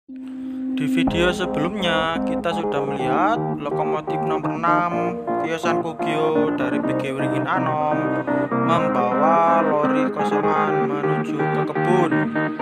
Di video sebelumnya kita sudah melihat lokomotif nomor 6 Kyosan Kogyo dari PG Waringin Anom membawa lori kosongan menuju ke kebun.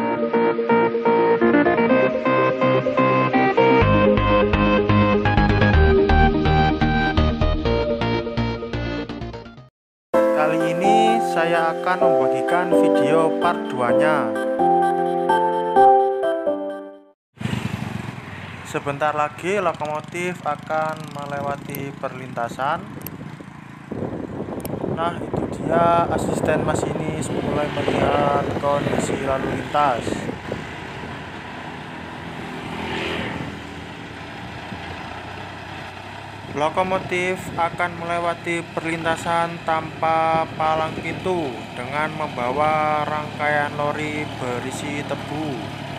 Kali ini saya akan membagikan video part 2-nya. Sebentar lagi lokomotif akan melewati perlintasan. Nah, itu dia asisten masinis mulai melihat kondisi lalu lintas. Lokomotif akan melewati perlintasan tanpa palang pintu dengan membawa rangkaian lori berisi tebu.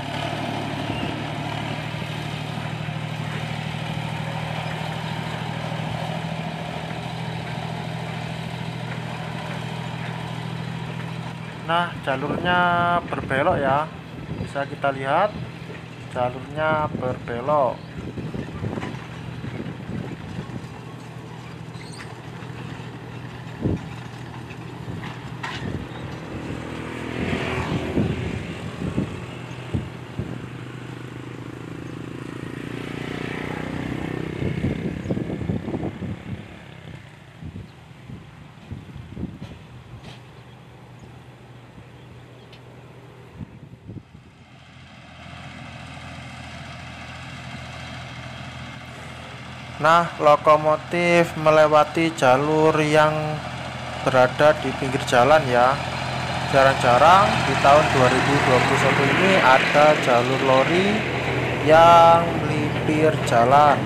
Nah, jalurnya berbelok ya. Bisa kita lihat jalurnya berbelok. Nah, lokomotif melewati jalur yang berada di pinggir jalan ya. Jarang-jarang di tahun 2021 ini ada jalur lori yang melipir jalan.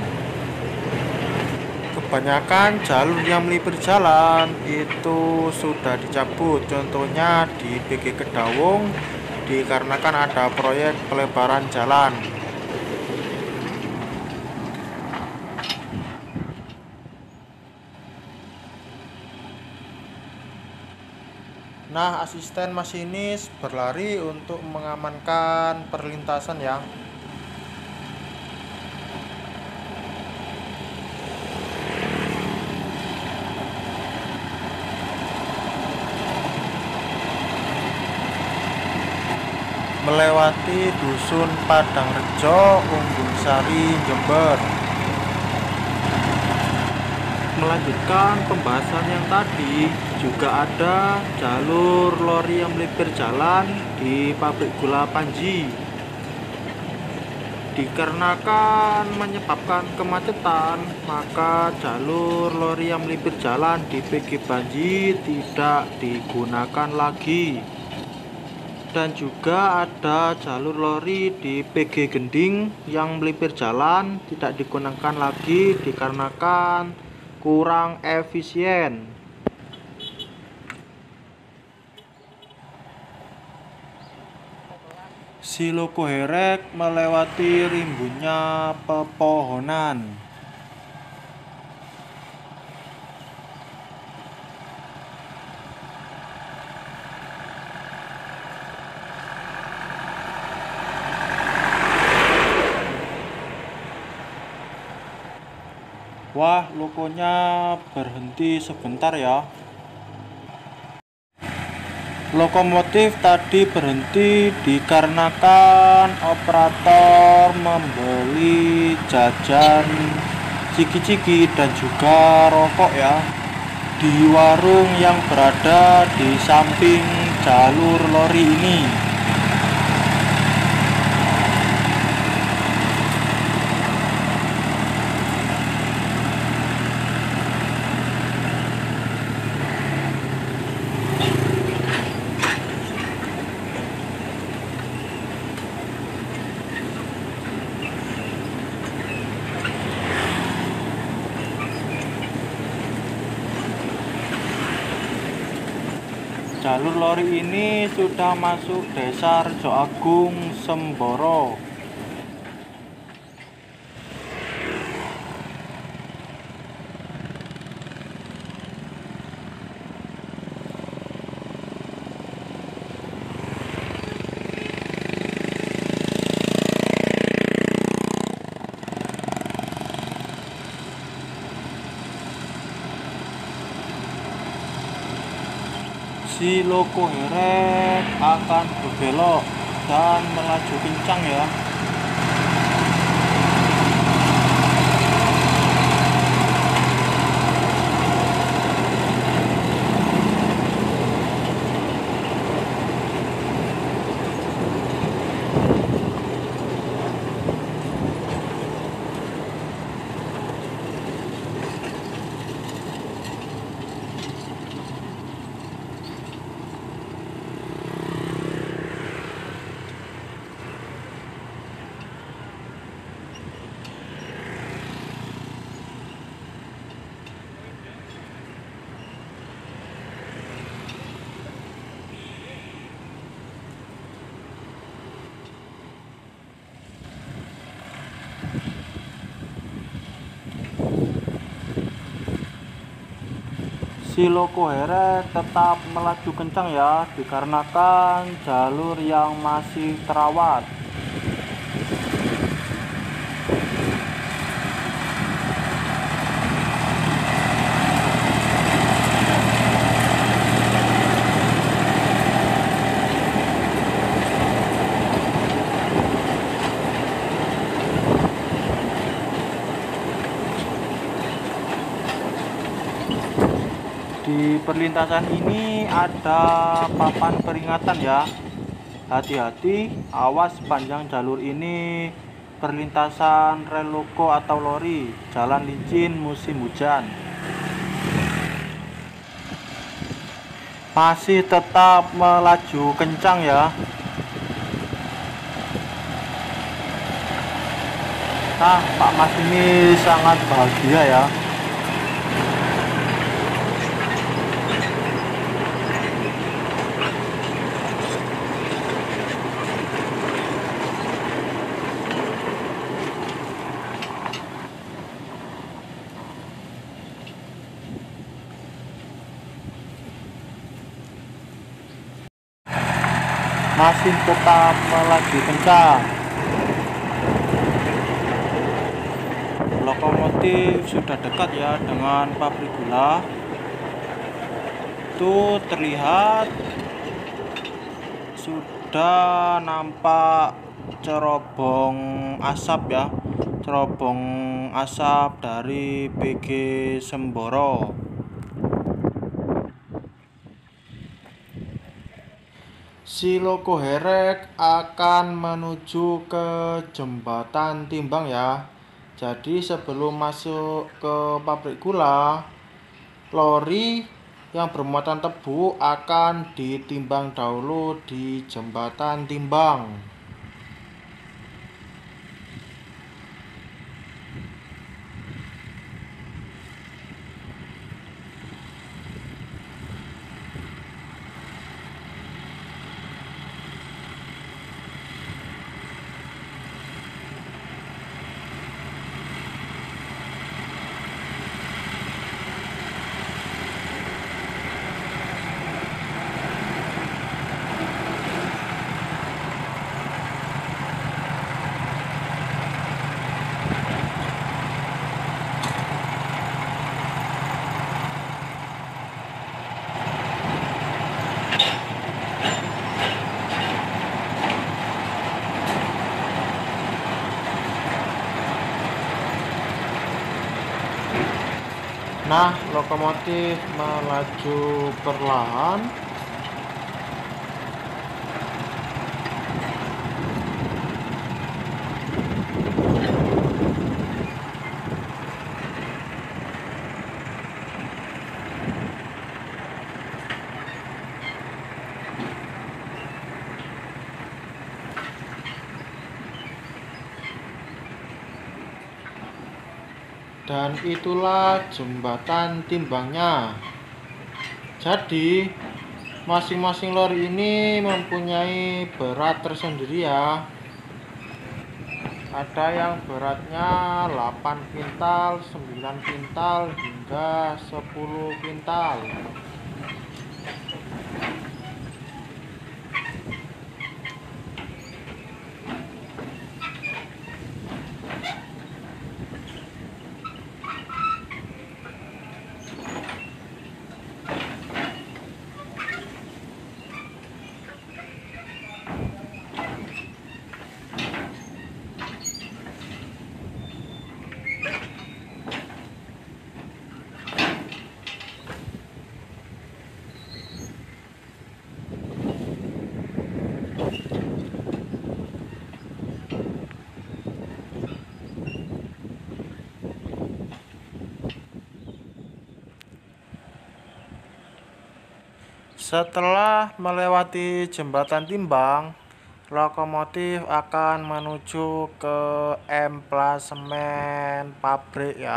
Kebanyakan jalur yang melipir jalan itu sudah dicabut. Contohnya di PG Kedawung dikarenakan ada proyek pelebaran jalan. Nah, asisten masinis berlari untuk mengamankan perlintasan ya. Melewati dusun Padangrejo, Unggulsari, Jember. Melanjutkan pembahasan yang tadi, juga ada jalur lori yang melipir jalan di pabrik gula Panji. Dikarenakan menyebabkan kemacetan, maka jalur lori yang melipir jalan di PG Panji tidak digunakan lagi. Dan juga ada jalur lori di PG Gending yang melipir jalan tidak digunakan lagi dikarenakan kurang efisien. Siloko Herek melewati rimbunnya pepohonan. Wah, lokonya berhenti sebentar ya. Lokomotif tadi berhenti dikarenakan operator membeli jajan ciki-ciki dan juga rokok ya di warung yang berada di samping jalur lori ini. Jalur lori ini sudah masuk desa Rejo Agung, Semboro. Si loko heret akan berbelok dan melaju kencang ya. Si loko heret tetap melaju kencang ya, dikarenakan jalur yang masih terawat. Di perlintasan ini ada papan peringatan ya. Hati-hati, awas sepanjang jalur ini perlintasan rel loko atau lori, jalan licin musim hujan. Masih tetap melaju kencang ya. Nah, Pak Mas ini sangat bahagia ya. Masih tetap melaju kencang. Lokomotif sudah dekat ya dengan pabrik gula. Itu terlihat sudah nampak cerobong asap ya, cerobong asap dari PG Semboro. Si loko heret akan menuju ke jembatan timbang ya. Jadi sebelum masuk ke pabrik gula, lori yang bermuatan tebu akan ditimbang dahulu di jembatan timbang. Nah, lokomotif melaju perlahan. Dan itulah jembatan timbangnya. Jadi masing-masing lori ini mempunyai berat tersendiri ya. Ada yang beratnya 8 kintal, 9 kintal hingga 10 kintal. Setelah melewati jembatan timbang, lokomotif akan menuju ke emplasemen pabrik ya.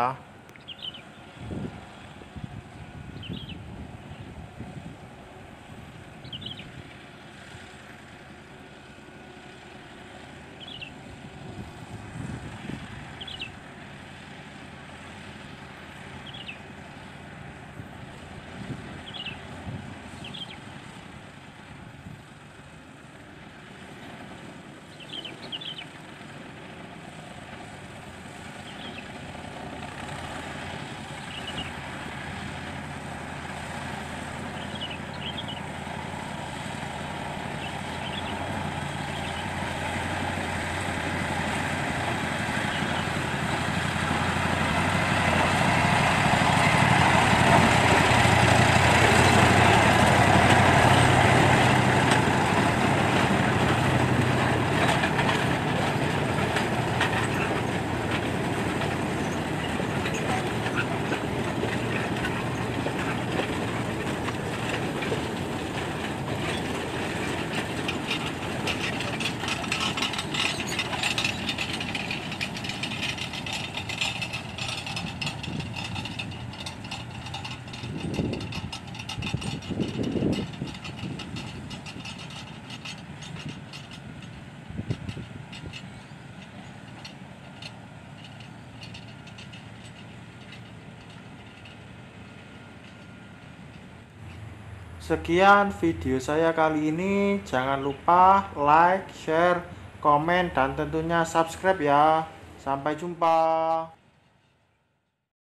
Sekian video saya kali ini. Jangan lupa like, share, komen, dan tentunya subscribe ya. Sampai jumpa.